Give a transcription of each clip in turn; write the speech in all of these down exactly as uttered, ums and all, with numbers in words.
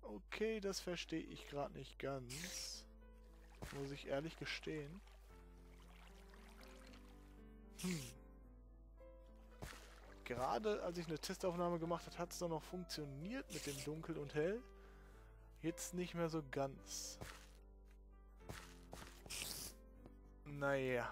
Okay, das verstehe ich gerade nicht ganz. Muss ich ehrlich gestehen. Hm. Gerade als ich eine Testaufnahme gemacht habe, hat es doch noch funktioniert mit dem Dunkel und Hell. Jetzt nicht mehr so ganz. Naja.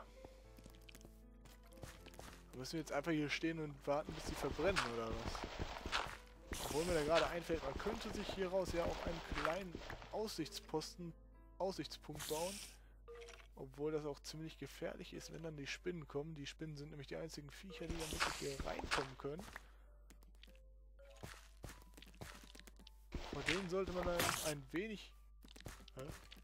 Müssen wir jetzt einfach hier stehen und warten, bis sie verbrennen, oder was? Obwohl mir da gerade einfällt, man könnte sich hier raus ja auch einen kleinen Aussichtsposten, Aussichtspunkt bauen. Obwohl das auch ziemlich gefährlich ist, wenn dann die Spinnen kommen. Die Spinnen sind nämlich die einzigen Viecher, die dann wirklich hier reinkommen können. Vor denen sollte man dann ein wenig... Hä?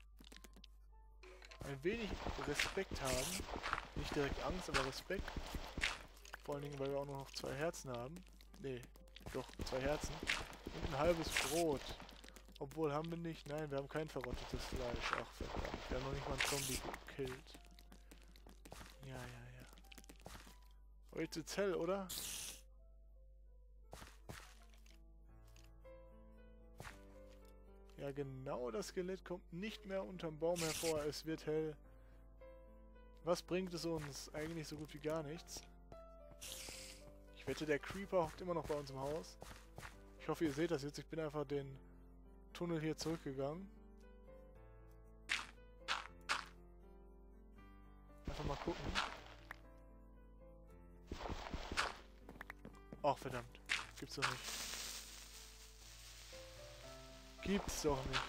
Ein wenig Respekt haben. Nicht direkt Angst, aber Respekt. Vor allen Dingen, weil wir auch nur noch zwei Herzen haben. Nee, doch, zwei Herzen. Und ein halbes Brot. Obwohl, haben wir nicht. Nein, wir haben kein verrottetes Fleisch. Ach, verdammt. Wir haben noch nicht mal einen Zombie gekillt. Ja, ja, ja. Oh, jetzt wird's hell, oder? Ja, genau, das Skelett kommt nicht mehr unterm Baum hervor. Es wird hell. Was bringt es uns? Eigentlich so gut wie gar nichts. Ich wette, der Creeper hockt immer noch bei uns im Haus. Ich hoffe, ihr seht das jetzt. Ich bin einfach den Tunnel hier zurückgegangen. Einfach mal gucken. Ach, verdammt. Gibt's doch nicht. Gibt's doch nicht.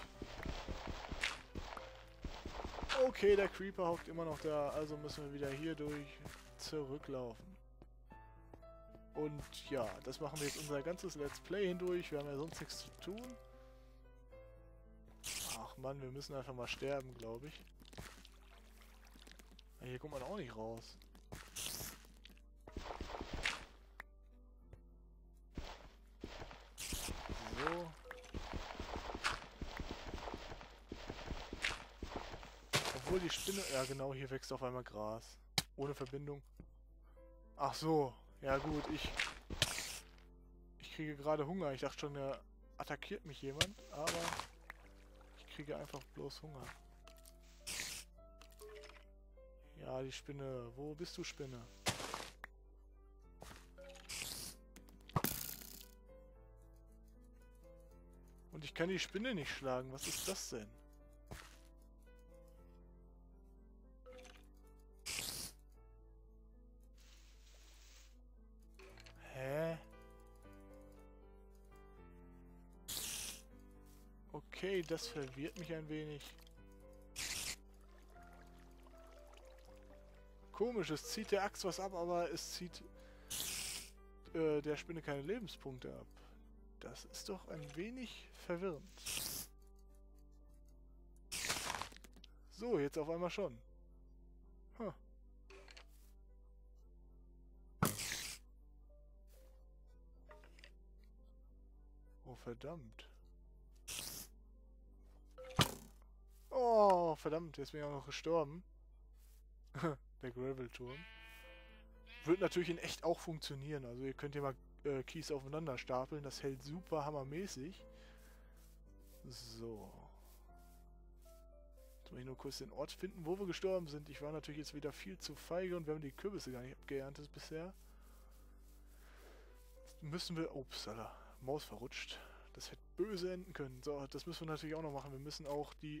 Okay, der Creeper hockt immer noch da. Also müssen wir wieder hier durch zurücklaufen. Und ja, das machen wir jetzt unser ganzes Let's Play hindurch. Wir haben ja sonst nichts zu tun. Ach Mann, wir müssen einfach mal sterben, glaube ich. Ja, hier kommt man auch nicht raus. So. Obwohl die Spinne... Ja genau, hier wächst auf einmal Gras. Ohne Verbindung. Ach so. Ja gut, ich... Ich kriege gerade Hunger. Ich dachte schon, da attackiert mich jemand. Aber... Ich kriege einfach bloß Hunger. Ja, die Spinne. Wo bist du, Spinne? Und ich kann die Spinne nicht schlagen. Was ist das denn? Hä? Okay, das verwirrt mich ein wenig. Komisch, es zieht der Axt was ab, aber es zieht äh, der Spinne keine Lebenspunkte ab. Das ist doch ein wenig verwirrend. So, jetzt auf einmal schon. Huh. Oh, verdammt. Oh, verdammt, jetzt bin ich auch noch gestorben. Der Gravelturm. Wird natürlich in echt auch funktionieren. Also ihr könnt hier mal äh, Kies aufeinander stapeln. Das hält super hammermäßig. So. Jetzt muss ich nur kurz den Ort finden, wo wir gestorben sind. Ich war natürlich jetzt wieder viel zu feige und wir haben die Kürbisse gar nicht abgeerntet bisher. Jetzt müssen wir... Upsala. Maus verrutscht. Das hätte böse enden können. So, das müssen wir natürlich auch noch machen. Wir müssen auch die...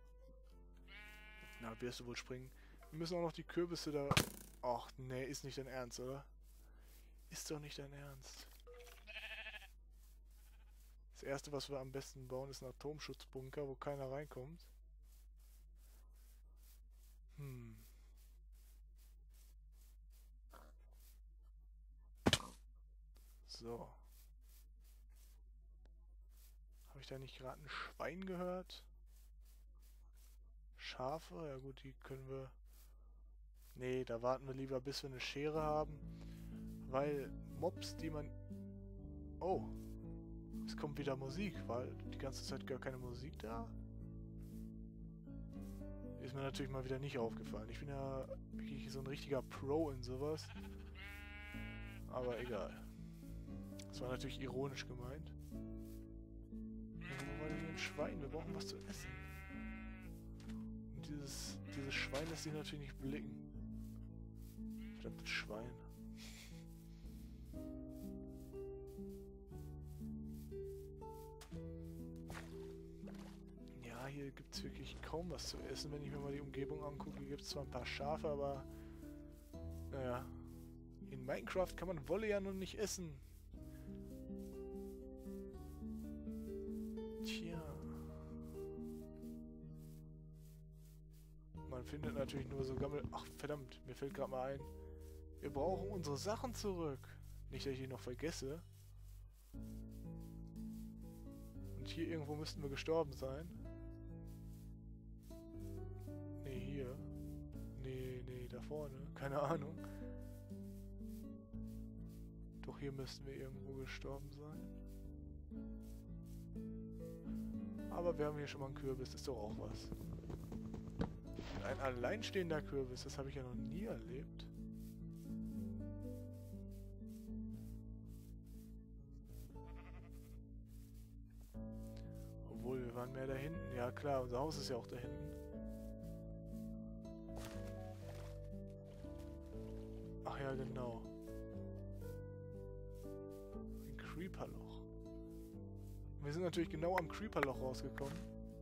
Na, wirst du wohl springen. Wir müssen auch noch die Kürbisse da... Ach, nee, ist nicht dein Ernst, oder? Ist doch nicht dein Ernst. Das erste, was wir am besten bauen, ist ein Atomschutzbunker, wo keiner reinkommt. Hm. So. Habe ich da nicht gerade ein Schwein gehört? Schafe? Ja gut, die können wir... Nee, da warten wir lieber, bis wir eine Schere haben. Weil Mobs, die man... Oh. Es kommt wieder Musik. War die ganze Zeit gar keine Musik da? Ist mir natürlich mal wieder nicht aufgefallen. Ich bin ja wirklich so ein richtiger Pro in sowas. Aber egal. Das war natürlich ironisch gemeint. Wo war denn hier ein Schwein. Wir brauchen was zu essen. Und dieses, dieses Schwein lässt sich natürlich nicht blicken. Verdammtes Schwein. Ja, hier gibt es wirklich kaum was zu essen, wenn ich mir mal die Umgebung angucke. Hier gibt es zwar ein paar Schafe, aber naja. In Minecraft kann man Wolle ja noch nicht essen. Tja. Man findet natürlich nur so Gammel... Ach, verdammt, mir fällt gerade mal ein. Wir brauchen unsere Sachen zurück. Nicht, dass ich die noch vergesse. Und hier irgendwo müssten wir gestorben sein. Nee, hier. Nee, nee, da vorne. Keine Ahnung. Doch hier müssten wir irgendwo gestorben sein. Aber wir haben hier schon mal einen Kürbis, ist doch auch was. Und ein alleinstehender Kürbis, das habe ich ja noch nie erlebt. Obwohl, wir waren mehr da hinten. Ja klar, unser Haus ist ja auch da hinten. Ach ja, genau. Ein Creeperloch. Wir sind natürlich genau am Creeperloch rausgekommen.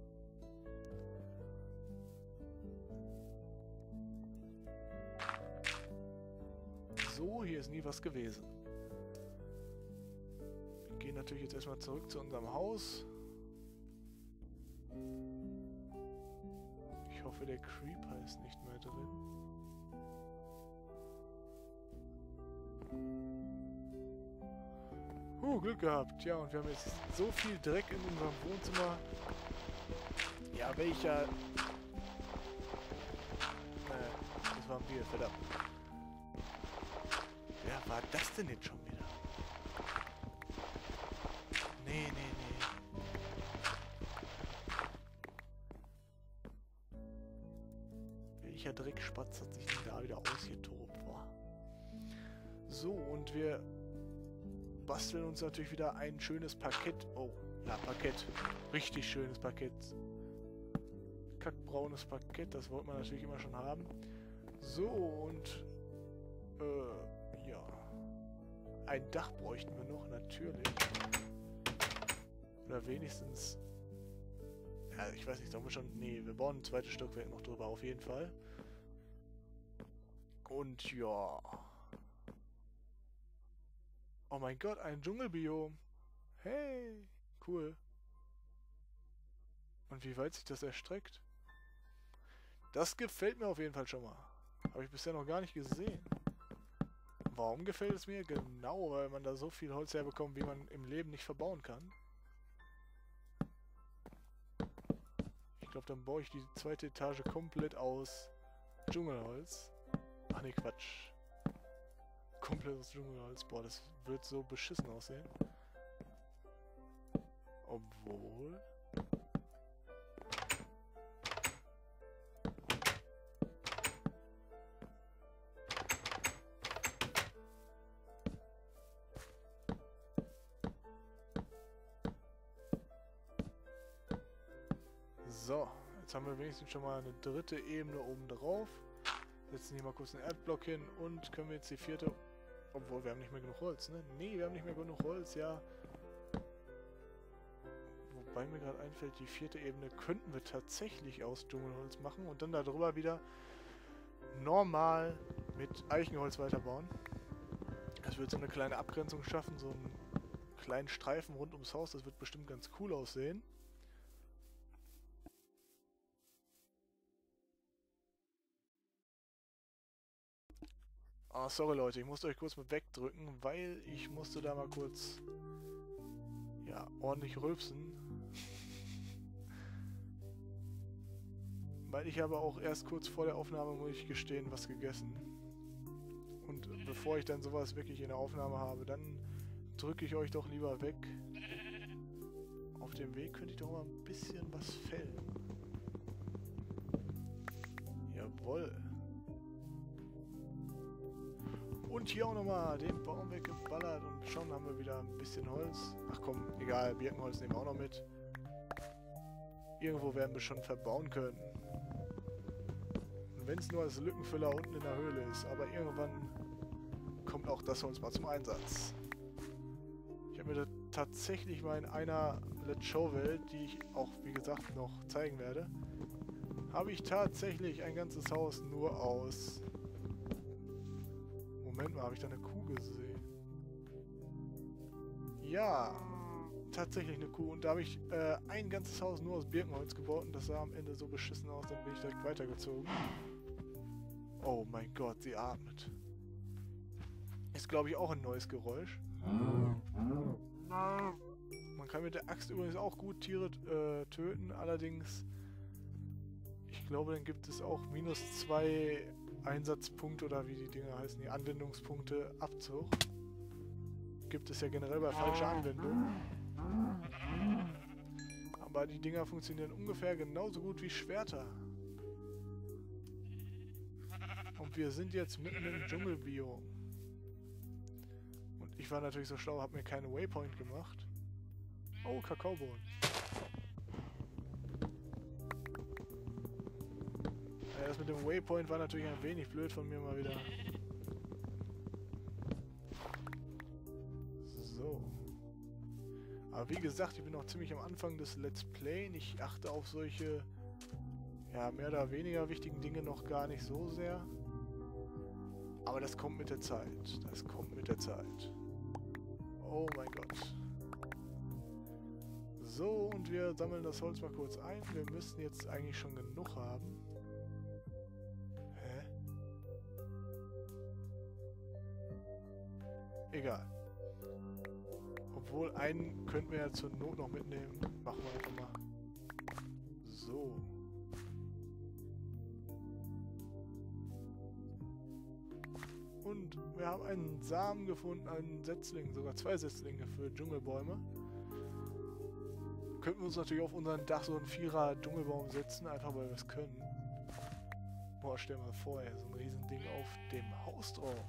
So, hier ist nie was gewesen. Wir gehen natürlich jetzt erstmal zurück zu unserem Haus. Ich hoffe, der Creeper ist nicht mehr drin. Uh, Glück gehabt. Ja, und wir haben jetzt so viel Dreck in unserem Wohnzimmer. Ja, welcher... Äh, das waren wir, verdammt. Wer war das denn jetzt schon wieder? Nee, nee, nee. Welcher Dreckspatz hat sich denn da wieder ausgetobt? Boah. So, und wir basteln uns natürlich wieder ein schönes Parkett. Oh, ja, Parkett. Richtig schönes Parkett. Kackbraunes Parkett, das wollte man natürlich immer schon haben. So, und äh, ja. Ein Dach bräuchten wir noch, natürlich. Oder wenigstens... Ja, ich weiß nicht, sollen wir schon... Nee, wir bauen ein zweites Stockwerk noch drüber, auf jeden Fall. Und ja... Oh mein Gott, ein Dschungelbiom. Hey, cool. Und wie weit sich das erstreckt? Das gefällt mir auf jeden Fall schon mal. Habe ich bisher noch gar nicht gesehen. Warum gefällt es mir? Genau, weil man da so viel Holz herbekommt, wie man im Leben nicht verbauen kann. Ich glaube, dann baue ich die zweite Etage komplett aus Dschungelholz. Ach ne, Quatsch. Komplett aus Dschungelholz. Boah, das wird so beschissen aussehen. Obwohl... So, jetzt haben wir wenigstens schon mal eine dritte Ebene oben drauf. Setzen hier mal kurz einen Erdblock hin und können wir jetzt die vierte... Obwohl, wir haben nicht mehr genug Holz, ne? Nee, wir haben nicht mehr genug Holz, ja. Wobei mir gerade einfällt, die vierte Ebene könnten wir tatsächlich aus Dschungelholz machen und dann darüber wieder normal mit Eichenholz weiterbauen. Das wird so eine kleine Abgrenzung schaffen, so einen kleinen Streifen rund ums Haus. Das wird bestimmt ganz cool aussehen. Ah, sorry Leute, ich musste euch kurz mit wegdrücken, weil ich musste da mal kurz, ja, ordentlich rülpsen. Weil ich habe auch erst kurz vor der Aufnahme, muss ich gestehen, was gegessen. Und bevor ich dann sowas wirklich in der Aufnahme habe, dann drücke ich euch doch lieber weg. Auf dem Weg könnte ich doch mal ein bisschen was fällen. Jawohl. Und hier auch nochmal den Baum weggeballert und schon haben wir wieder ein bisschen Holz. Ach komm, egal, Birkenholz nehmen wir auch noch mit. irgendwo werden wir schon verbauen können. Und wenn es nur als Lückenfüller unten in der Höhle ist, aber irgendwann kommt auch das Holz mal zum Einsatz. Ich habe mir da tatsächlich mal in einer Let's Show-Welt, die ich auch, wie gesagt, noch zeigen werde, habe ich tatsächlich ein ganzes Haus nur aus... Moment mal, habe ich da eine Kuh gesehen? Ja, tatsächlich eine Kuh. Und da habe ich äh, ein ganzes Haus nur aus Birkenholz gebaut und das sah am Ende so beschissen aus, dann bin ich direkt weitergezogen. Oh mein Gott, sie atmet. Ist, glaube ich, auch ein neues Geräusch. Man kann mit der Axt übrigens auch gut Tiere äh, töten, allerdings, ich glaube, dann gibt es auch minus zwei Einsatzpunkte oder wie die Dinge heißen, die Anwendungspunkte Abzug. Gibt es ja generell bei falscher Anwendung. Aber die Dinger funktionieren ungefähr genauso gut wie Schwerter. Und wir sind jetzt mitten im Dschungelbiom. Und ich war natürlich so schlau, habe mir keine Waypoint gemacht. Oh, Kakaobohnen. Ja, das mit dem Waypoint war natürlich ein wenig blöd von mir mal wieder. So. Aber wie gesagt, ich bin noch ziemlich am Anfang des Let's Play. Ich achte auf solche, ja, mehr oder weniger wichtigen Dinge noch gar nicht so sehr. Aber das kommt mit der Zeit. Das kommt mit der Zeit. Oh mein Gott. So, und wir sammeln das Holz mal kurz ein. Wir müssten jetzt eigentlich schon genug haben. Hä? Egal. Obwohl, einen könnten wir ja zur Not noch mitnehmen. Machen wir einfach mal. So. Und wir haben einen Samen gefunden, einen Setzling, sogar zwei Setzlinge für Dschungelbäume. Könnten wir uns natürlich auf unseren Dach so einen Vierer Dschungelbaum setzen, einfach weil wir es können. Boah, stell mal vor, ey, so ein Riesending auf dem Haus drauf.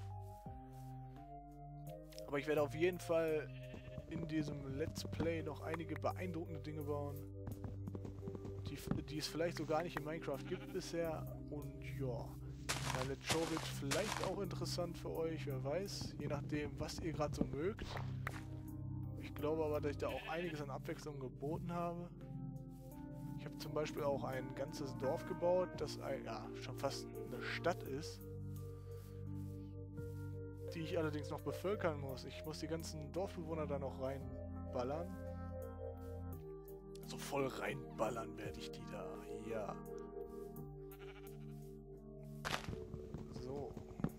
Aber ich werde auf jeden Fall in diesem Let's Play noch einige beeindruckende Dinge bauen, die, die es vielleicht so gar nicht in Minecraft gibt bisher. Und ja, ja, Let's Show wird vielleicht auch interessant für euch, wer weiß, je nachdem, was ihr gerade so mögt. Ich glaube aber, dass ich da auch einiges an Abwechslung geboten habe. Ich habe zum Beispiel auch ein ganzes Dorf gebaut, das ein, ja, schon fast eine Stadt ist, die ich allerdings noch bevölkern muss. Ich muss die ganzen Dorfbewohner da noch reinballern. So voll reinballern werde ich die da, ja. So.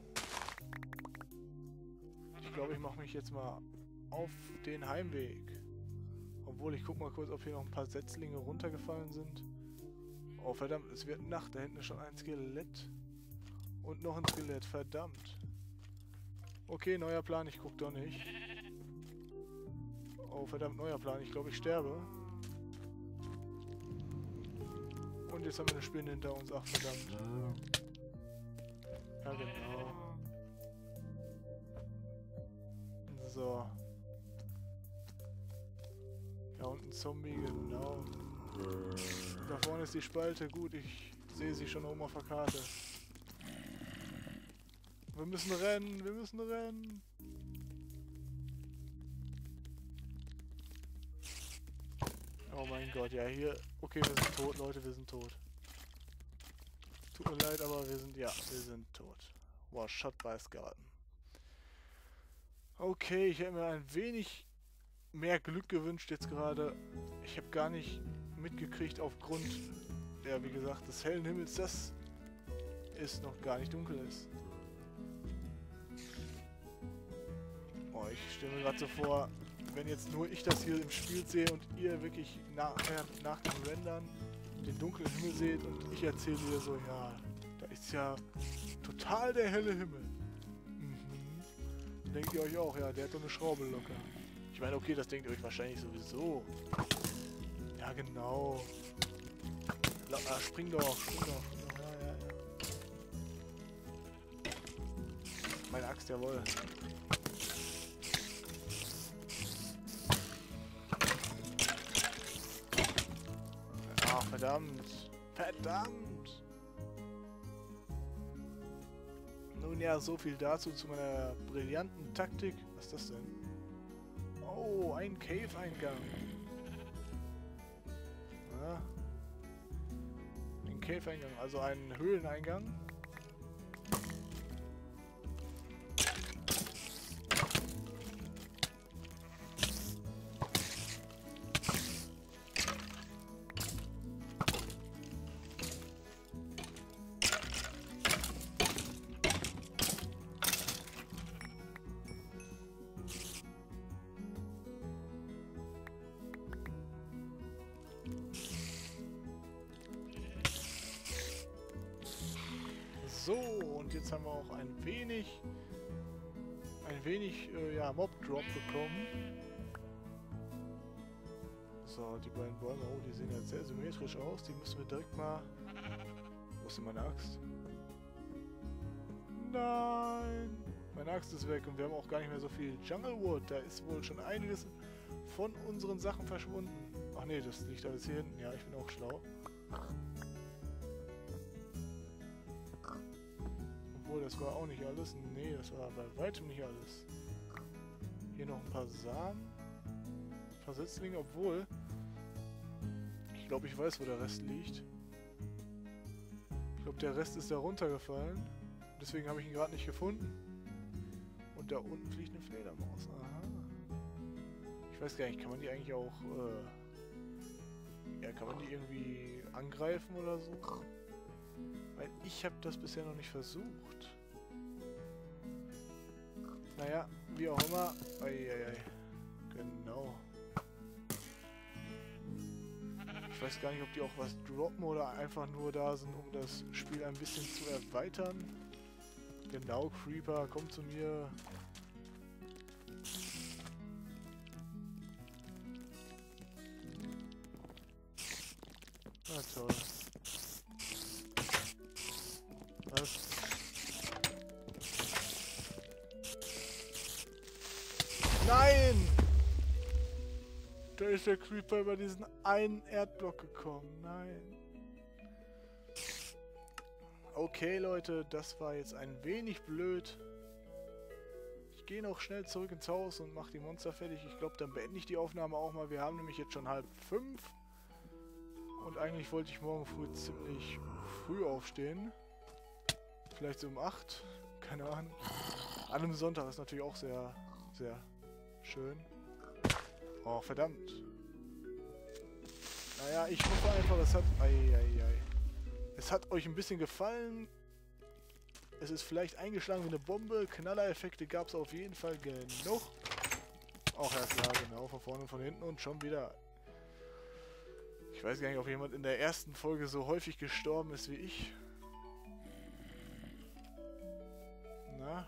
Ich glaube, ich mache mich jetzt mal auf den Heimweg. Obwohl, ich guck mal kurz, ob hier noch ein paar Setzlinge runtergefallen sind. Oh, verdammt, es wird Nacht. Da hinten ist schon ein Skelett. Und noch ein Skelett, verdammt. Okay, neuer Plan, ich guck doch nicht. Oh, verdammt, neuer Plan. Ich glaube, ich sterbe. Und jetzt haben wir eine Spinne hinter uns. Ach, verdammt. Ja, genau. So. Da unten ein Zombie, genau. Und da vorne ist die Spalte. Gut, ich sehe sie schon oben auf der Karte. Wir müssen rennen, wir müssen rennen. Oh mein Gott, ja hier... Okay, wir sind tot, Leute, wir sind tot. Tut mir leid, aber wir sind... Ja, wir sind tot. Wow, shot by Skeleton. Okay, ich hätte mir ein wenig mehr Glück gewünscht jetzt gerade. Ich habe gar nicht mitgekriegt aufgrund, ja wie gesagt, des hellen Himmels, dass es noch gar nicht dunkel ist. Oh, ich stelle mir gerade so vor, wenn jetzt nur ich das hier im Spiel sehe und ihr wirklich nachher nach dem Rendern den dunklen Himmel seht und ich erzähle dir so, ja, da ist ja total der helle Himmel. Mhm. Denkt ihr euch auch, ja, der hat doch eine Schraube locker. Ich meine, okay, das denkt ihr euch wahrscheinlich sowieso. Ja, genau. La ah, spring doch, spring doch. Ja, ja, ja. Meine Axt, jawohl. Ach, verdammt. Verdammt! Nun ja, so viel dazu zu meiner brillanten Taktik. Was ist das denn? Oh, ein Cave-Eingang. Ja. Ein Cave-Eingang, also ein Höhleneingang. So, und jetzt haben wir auch ein wenig, ein wenig, äh, ja, Mob-Drop bekommen. So, die beiden Bäume, oh, die sehen jetzt sehr symmetrisch aus. Die müssen wir direkt mal... Wo ist denn meine Axt? Nein! Meine Axt ist weg und wir haben auch gar nicht mehr so viel Jungle Wood. Da ist wohl schon einiges von unseren Sachen verschwunden. Ach nee, das liegt alles hier hinten. Ja, ich bin auch schlau. Obwohl, das war auch nicht alles. Nee, das war bei weitem nicht alles. Hier noch ein paar Samen. Ein paar Setzlinge, obwohl... Ich glaube, ich weiß, wo der Rest liegt. Ich glaube, der Rest ist da runtergefallen. Deswegen habe ich ihn gerade nicht gefunden. Und da unten fliegt eine Fledermaus. Aha. Ich weiß gar nicht, kann man die eigentlich auch... Äh ja, kann man die irgendwie angreifen oder so? Weil ich habe das bisher noch nicht versucht. Naja, wie auch immer. Eieiei. Genau. Ich weiß gar nicht, ob die auch was droppen oder einfach nur da sind, um das Spiel ein bisschen zu erweitern. Genau, Creeper, komm zu mir. Na toll. Was? Nein! Da ist der Creeper über diesen einen Erdblock gekommen. Nein. Okay, Leute, das war jetzt ein wenig blöd. Ich gehe noch schnell zurück ins Haus und mache die Monster fertig. Ich glaube, dann beende ich die Aufnahme auch mal. Wir haben nämlich jetzt schon halb fünf. Und eigentlich wollte ich morgen früh ziemlich früh aufstehen. Vielleicht so um acht. Keine Ahnung. An einem Sonntag ist natürlich auch sehr, sehr schön. Oh, verdammt. Naja, ich hoffe einfach, es hat... Eieiei. Es hat euch ein bisschen gefallen. Es ist vielleicht eingeschlagen wie eine Bombe. Knallereffekte gab es auf jeden Fall genug. Auch ja klar, genau. Von vorne und von hinten und schon wieder... Ich weiß gar nicht, ob jemand in der ersten Folge so häufig gestorben ist wie ich. Na?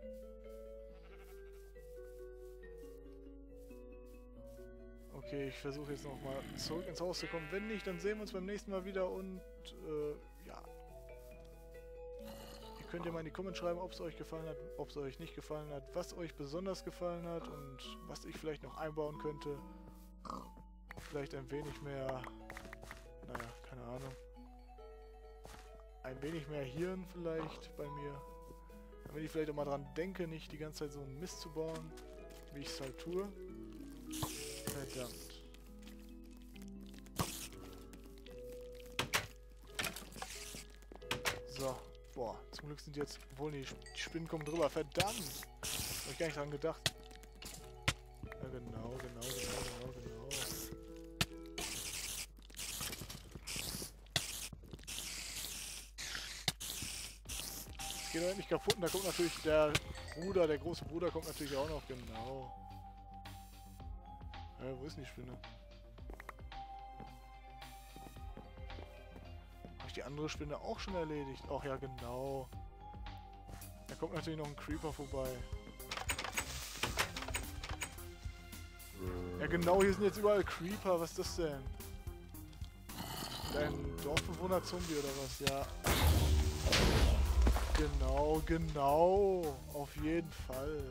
Okay, ich versuche jetzt nochmal zurück ins Haus zu kommen. Wenn nicht, dann sehen wir uns beim nächsten Mal wieder und äh, ja. Ihr könnt ja mal in die Comments schreiben, ob es euch gefallen hat, ob es euch nicht gefallen hat, was euch besonders gefallen hat und was ich vielleicht noch einbauen könnte. Vielleicht ein wenig mehr, naja, keine Ahnung. Ein wenig mehr Hirn vielleicht bei mir. Damit ich vielleicht auch mal dran denke, nicht die ganze Zeit so einen Mist zu bauen, wie ich es halt tue. Verdammt. So. Boah, zum Glück sind jetzt... Obwohl, die Spinnen kommen drüber. Verdammt! Hab ich gar nicht dran gedacht. Ja, genau, genau, genau, genau, genau. Es geht doch nicht kaputt und da kommt natürlich der Bruder, der große Bruder kommt natürlich auch noch. Genau. Ja, wo ist denn die Spinne? Habe ich die andere Spinne auch schon erledigt? Ach ja, genau. Da kommt natürlich noch ein Creeper vorbei. Ja genau, hier sind jetzt überall Creeper. Was ist das denn? Ein Dorfbewohner-Zombie oder was? Ja. Genau, genau. Auf jeden Fall.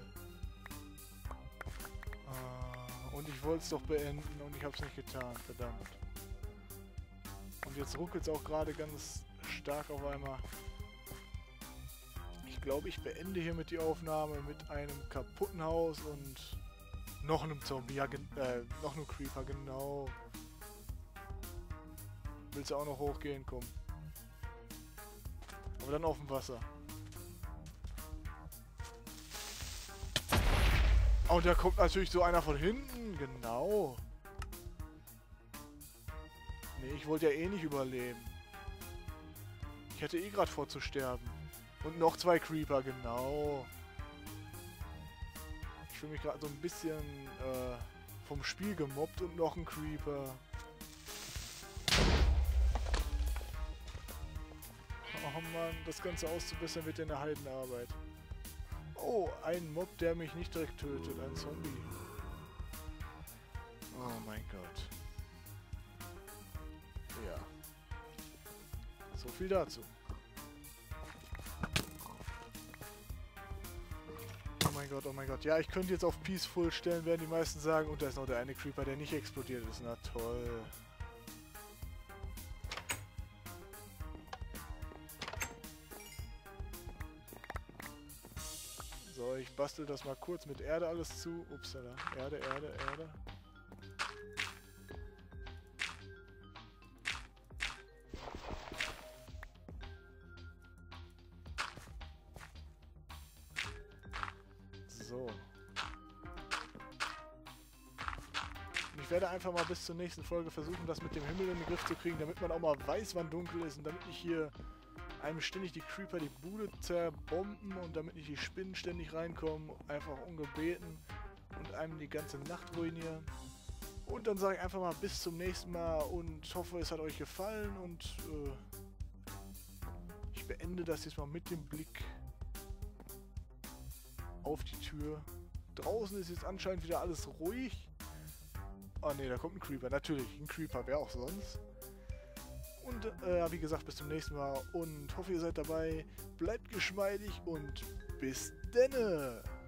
Und ich wollte es doch beenden und ich habe es nicht getan, verdammt. Und jetzt ruckelt es auch gerade ganz stark auf einmal. Ich glaube, ich beende hiermit die Aufnahme mit einem kaputten Haus und noch einem Zombie. Ja, äh, noch einem Creeper, genau. Willst du auch noch hochgehen? Komm. Aber dann auf dem Wasser. Oh, und da kommt natürlich so einer von hinten. Genau. Nee, ich wollte ja eh nicht überleben. Ich hätte eh gerade vor zu sterben. Und noch zwei Creeper, genau. Ich fühle mich gerade so ein bisschen äh, vom Spiel gemobbt und noch ein Creeper. Oh Mann, das Ganze auszubessern wird ja eine Heidenarbeit. Oh, ein Mob, der mich nicht direkt tötet, ein Zombie. Oh mein Gott. Ja. So viel dazu. Oh mein Gott, oh mein Gott. Ja, ich könnte jetzt auf Peaceful stellen, werden die meisten sagen. Und da ist noch der eine Creeper, der nicht explodiert ist. Na toll. So, ich bastel das mal kurz mit Erde alles zu. Upsala. Erde, Erde, Erde. So. Ich werde einfach mal bis zur nächsten Folge versuchen, das mit dem Himmel in den Griff zu kriegen, damit man auch mal weiß, wann dunkel ist und damit nicht hier einem ständig die Creeper die Bude zerbomben und damit nicht die Spinnen ständig reinkommen, einfach ungebeten und einem die ganze Nacht ruinieren. Und dann sage ich einfach mal bis zum nächsten Mal und hoffe, es hat euch gefallen und äh, ich beende das jetzt mal mit dem Blick auf die Tür. Draußen ist jetzt anscheinend wieder alles ruhig. Oh ne, da kommt ein Creeper. Natürlich, ein Creeper, wer auch sonst. Und äh, wie gesagt, bis zum nächsten Mal und hoffe, ihr seid dabei. Bleibt geschmeidig und bis denne!